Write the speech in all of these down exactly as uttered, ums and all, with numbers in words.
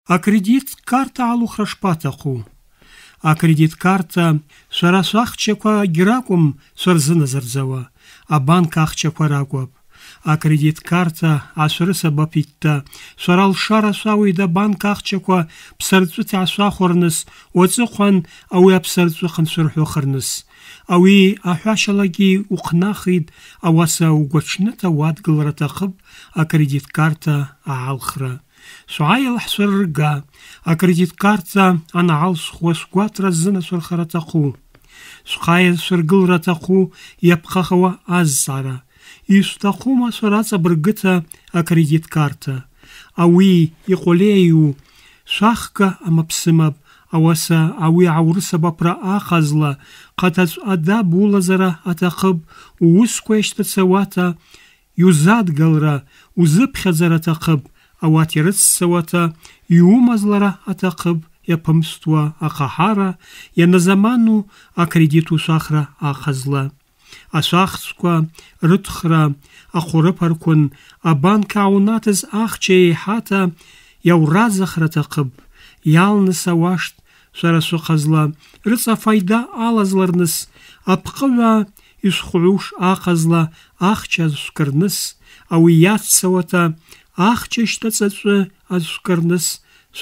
Акредит-карта алухра шпатаху. Акредит-карта шара шахчаква гиракум сорзыназарзава, а банк ахчаква рагваб. Акредит-карта ашрыса бапитта, шарал шара шауида банк ахчаква псарцути ашахорныс, оцихван ауи апсарцухан шурхухарныс. Ауи ахашалаги ухнахид, аваса угвачныта вадгалратахыб акредит-карта аалхра. Шуайл хсурга, акредит-карта анаал схуасгват разына сурхаратаху. Шуайл сургылратаху япхахава аззара. Истахума сураца бргыта акредит-карта. Ауи иқолею шахка амапсымаб, аваса ауи аурыса бапра ахазла, қатац ада булазара атахыб, уусквештацавата, юзадгалра, узыпхязара тахыб, ауатирыцсавата, иумазлара атахыб, япымства ахахара, яназаману акредиту шахра ахазла. Ашахсква, рытхра, ахурыпаркун, абанка аунатыз ахчей хата, яуразахра тахыб, ялныс авашт, шарасу хазла, рыца файда алазларныс, апқыва ишхуш ахазла, ахча зускарныс, ауи ятсавата, ахча штацацу азускарныс,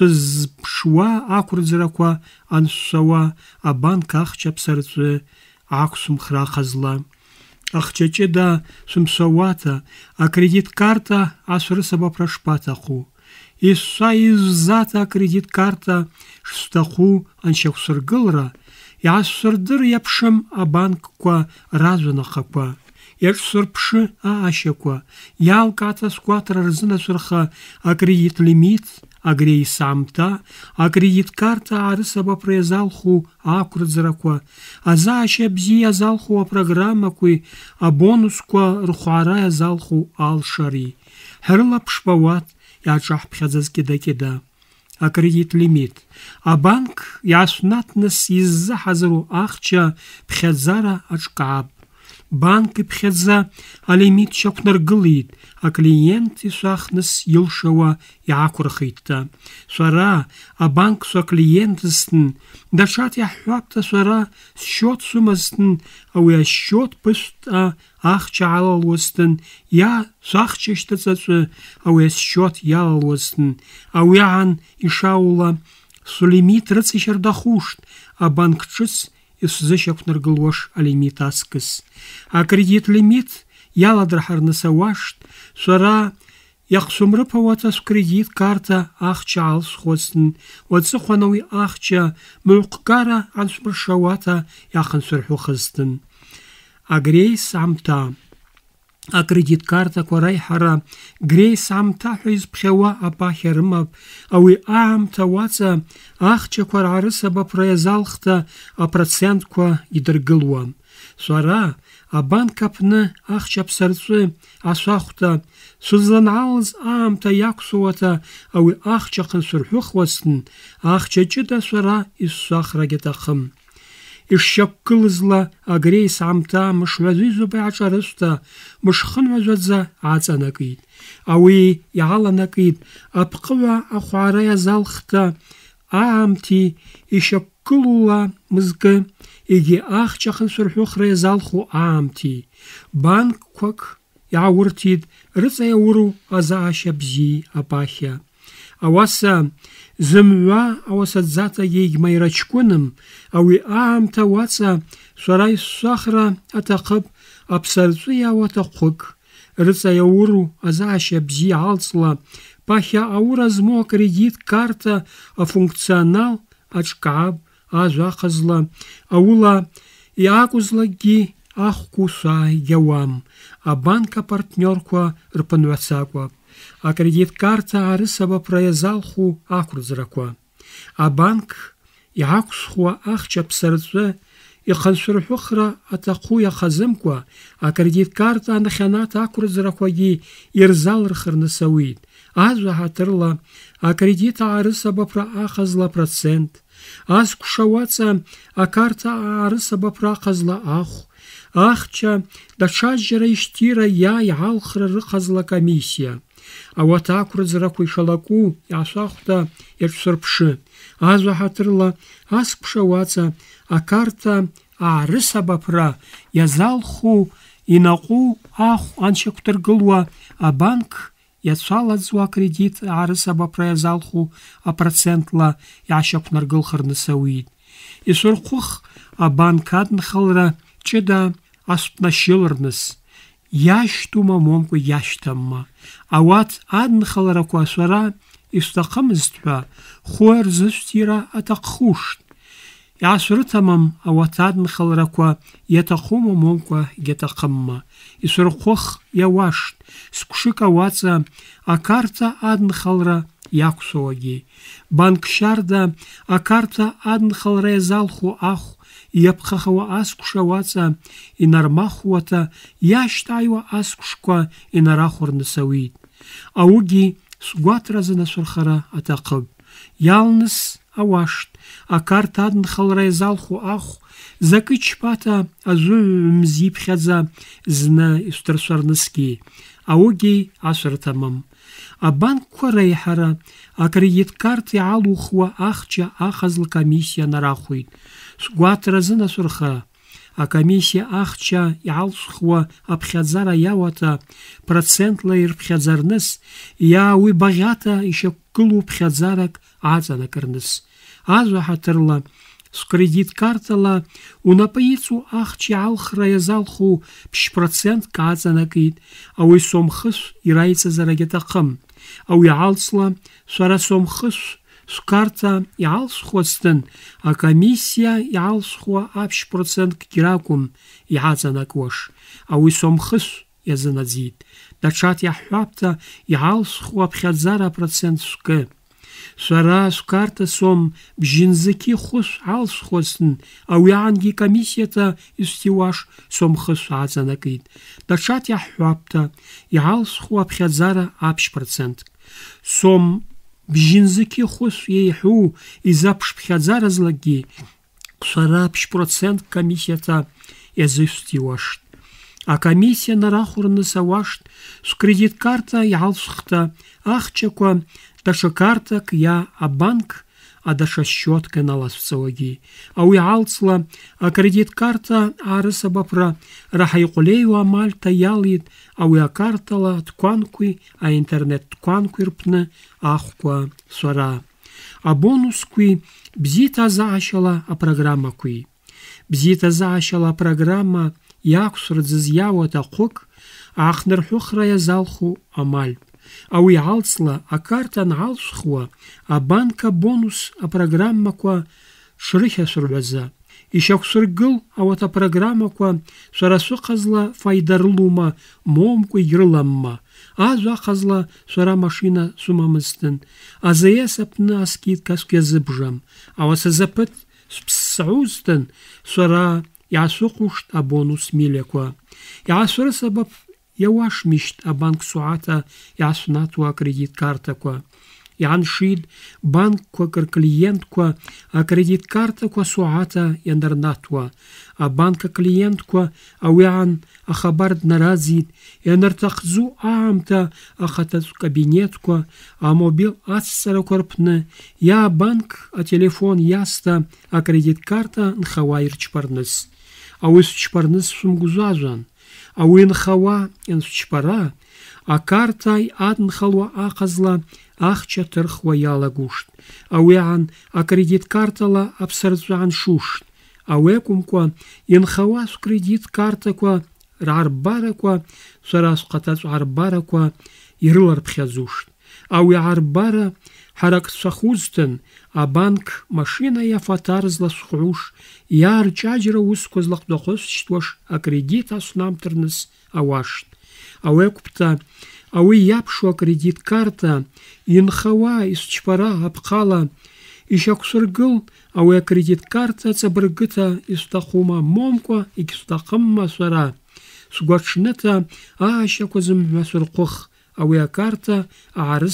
шызпшуа акурдзираква ансуава, абанка ахча псарцу, аксум хра хазла. Ахчаче да сумсавата, акредит-карта асрыса бапра шпатаху. Исса иззата акредит-карта шстаху аншахсыргылра, ясырдыр япшым абанкква разунахаква. Яшсырпшы аашаква, ялката скватра рзына сурха акредит-лимит, агрей самта, акредит-карта арыса бапра язалху акурдзираква, азаашя бзи язалху программакви, а бонусква рухуара язалху алшари. Херла пшпават, ячах пхязазкида-кида. Акредит-лимит. А банк яснатныс изза хазару ахча пхязара ачкааб. Банк пхяза а лимит чокнаргылит, а клиент исахныс йылшава якурхитта. Шара, а банк со клиентыстын, дашат яхвапта шара счет сумастын, а уя счет пыста ахча алалвыстын, я сахчештацацу, а уя счет ялалвыстын, а уяан ишаула сулимит рыцишардахушт, а банк чыс исзышакнаргылваш алимит аскыс. Акредит-лимит яладрахарнысавашт, шара яхсумрыпаватас кредит-карта ахча алсхостын, вацыхванауи ахча муқкара ансмыршавата яхансурхухыстын. Агрей самта. Акредит-карта кварайхара грей самта хуиз пхева апахерымаб, ауи аамта ваца ахча кварарыса бапраязалхта а процентква идыргылуа. Шара, а банк апны ахча псарцу асахта, сузланалыз аамта яксуата, ауи ахча хансурхухвастын, ахча чида шара иссахра гетахым. Ишшаккылызла агрей самта мышвазизу бачарыста, мышхынвазадза ацанакит. Ауи ягаланакит, апқыва ахуара язалхта, аамти ишаккылула мызгы, иги ахчахын сурхухра язалху аамти. Банк квак яуртит, рыца яуру азаашя бзи апахя. Аваса зымва аваса дзата ейг майрачкуным, ауи аамта ваца шарай сахра атақып апсарцу яватақук. Рыца яуру азаашя бзи алцла, пахя аура змо кредит-карта а функционал ачкааб азахазла, аула якузлаги ахкуса явам, а банка партнерква рпанвацаква. А кредит-карта арысаба проязалху акурзраква. А банк якусхуа ахча псарцу и хансурхухра атаху яхазымква, а кредит-карта анахянат акурзракваги ирзалрхарнасауит. Азва хатырла, а кредита арысаба про ахазла процент. Аз кушаваца, а карта арысаба про ахазла аху. Ахча, да чаджера иштира я ялхра рыхазла комиссия. Ауат ақәраӡрақәа ишалаку иаасахәда иаҿсырԥшы. Азва ҳаҭырла аскәша уаҵа акарта аарысабаԥра иазалху инаҟәу ахә аншьақәдыргылуа абанк иацәалаӡуа акредит аарысабаԥра иазалху апроцентла иаашьақәнаргылхырныс ауит. Исырҟәых абанк аднхалра ҷыда астәнашьылырныс. Иашьҭума момкәа иашьҭамма. Ауат аднхаларақәа сара исҭахымызт ҳәа хәы рзысҭира аҭаххушт. Иаасрыҭамам ауат аднхаларақәа иаҭахума момкәа егьаҭахымма. Исырҟәых иауашт сқәшык ауаҵа акарта аднхалра иақәсуагьы. Банк шьарда акарта аднхалра иазалху ахә иаԥхахауа аскәша уаҵа инармахуата иашьҭааиуа аскәшқәа инарахәырныс ауит. Аугьы сгәаҭразы насырхара аҭахып. Иалныс ауашт акарта аднхалра иазалху ахә закы чпата азыҩ-мз иԥхьаӡа зны исҭыршәарнысгьы. Аугьы асырҭамам. Абанкқәа реиҳара акредит-карта иаалухуа ахча аҟазла комиссиа нарахәит. Сгәаҭразы насырхара акомиссия ахча иаалсхуа аԥхьаӡара иауата процентла ирԥхьаӡарныс иа уи багьата ишьақәгылоу ԥхьаӡарак аҵанакырныс. Азва ҳаҭырла скредит-картала унапы иҵоу ахча иаалхра иазалху ԥшь-процентк аҵанакит. Ауи сомхыс ираиҵазарагьы аҭахым. Ауи иаалҵла сара сомхыс скарта иаалсхуацтын акомиссия иаалсхуа аԥшь-проценткгьы ракәым иаҵанакуаш. Ауи сомхыс иазынаӡит. Даҽак иаҳҳәапта иаалсхуа аԥхьаӡара апроцент скы. Сара скарта сом бжьынзаки хәыс аалсхуацтын ауи аангьы комиссиата исҭиуаш сомхыс аҵанакит. Даҽак иаҳҳәапта иаалсхуа аԥхьаӡара аԥшь-процентк. Сом бжьынзаки хәыс иеиҳәу изаԥшԥхьаӡаразлагьы сара ԥшь-процентк комиссиата иазысҭиуашт. Акомиссия нарахәырныс ауашт скредит-карта иаалсхта ахчақәа даҽа картак иа абанк адаҽа счетка иналазҵауагьы. Ауи аалҵла акредит-карта аарысабаԥра раҳа иҟәлеиуа амальта иалит ауи акартала аҭқәанқәеи аинтернет-ҭқәанқәеи рпны ахәқәа сара. Абонускәи бзиҭазаашьала апрограммақәеи. Бзиҭазаашьала апрограмма иақәсырӡыз иауа аҭахәык аахнырҳәыхра иазалху амальтә. Ауи аалҵла акарта анаалсхуа абанк абонус апрограммақәа шрыхьасырҳәаза ишьақәсыргыл ауат апрограммақәа сара сыҟазла фаида рылума момкәа егьрыламма. Азу аҟазла сара машина сымамызтын. АЗС апны аскидка скиазыбжам. Ауа сазаԥыҭ сԥссаузтын сара иаасыҟәушт абонус милиақәа. Иаасырысабап иауашмишт абанк суата иаасвнатуа акредит-картақәа. Иааншит банкқәак рклиентқәа акредит-картақәа суата ианырнатуа. Абанк аклиентқәа ауи аан ахабар днараӡит ианырҭахӡу аамҭа ахаҭатә кабинетқәа амобил ацҵарақәа рпны иа абанк ателефон иасҭа акредит-карта нхауа ирчпарныс. Ауи счпарныс шәымгәыжәажәан. Ауи нхауа иансчпара акарта аднхалуа аҟазла ахча ҭырхуа иалагушт. Ауи аан акредит-картала аԥсарҵәы ааншушт. Ауи акәымкәа инхауа скредит-картақәа раарбарақәа сара схаҭаҵә аарбарақәа ирыларԥхьаӡушт. Ауи аарбара ҳарак сахәызтын абанк машина иафаҭарызла схәҩуш иаарҷаҷра усқәа злахәдахәысшьҭуаш акредит аснамҭарныс ауашт. Ауи акәԥта ауи иаԥшу акредит-карта инхауа исчпара апҟала ишьақәсыргыл ауи акредит-карта ҵабыргыта исҭахума момкәа егьсҭахымма сара сгәаҽныта аашьақәа зымҳәа сырҟәых. Ауи акарта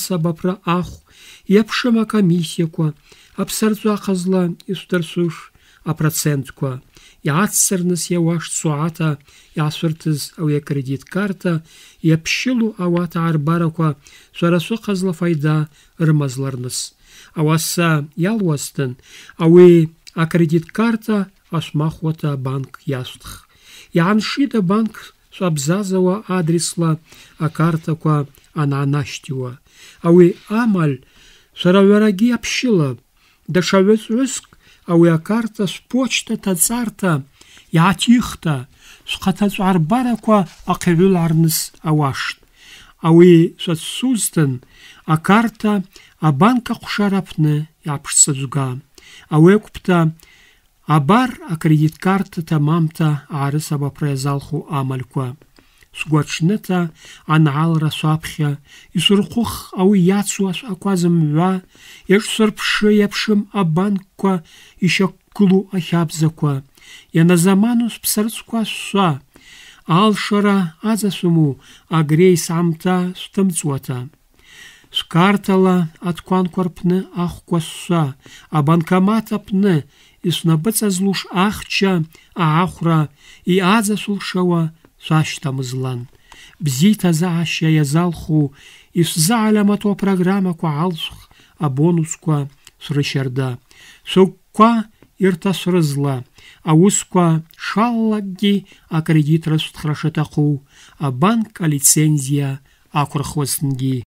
аарысабаԥра ахә иаԥшым акомиссиақәа аԥсарҵәы аҟазла исҭарсыш апроцентква. Иаццарныс иауашт суата иаасырҭыз ауи акредит карта иаԥшьылу ауат аарбарақәа шәара шәыҟазла фаида рымазларныс. Ауаса иалуазтын ауи акредит карта ашәмахуата абанк иашәҭх. Иааншит абанк шәабзазауа адресла акартақәа анаанашьҭиуа. Ауи амаль шәара ҩарагьы иаԥшьылап. Даҽа ҩызк ауи акарта шәпочта ҭаҵарҭа иааҭихта шәхаҭаҵә арбарақәа аҟьаҩылаарныс ауашт. Ауи шәацәсузтын акарта абанк аҟәшара аҟны иааԥшӡаӡәга. Ауи акәԥта абар акредит карта тамамта аарысабаԥра иазалху амалькәа. Сгәаҽныта анаалра шәаԥхьа исырҟәых ауи иацу ашәҟәқәа зымҩа, иаҿсырԥшы иаԥшым абанкқәа ишьақәгылоу ахьабзақәа, ианазаману шәԥсырӡқәа шәшәа, алшара аҵашәымоу агреис амта шәҭымҵуата. Шәкартала аҭқәанқәа рԥны ахәқәа шәшәа, абанкомат аҟны ишәнапыҵазлуш ахьча аахәра иааӡашәылшауа шәашьҭамызлан. Бзиҭазаашьа иазалху ишәзааламату апрограммақәа алшәх, абонусқәа шәрышьарда. Шәыгәқәа ирҭашәрызла, аусқәа шаллакгьы акредит рышәҭхра шаҭаху, абанк алицензиа ақәырхуазҭангьы.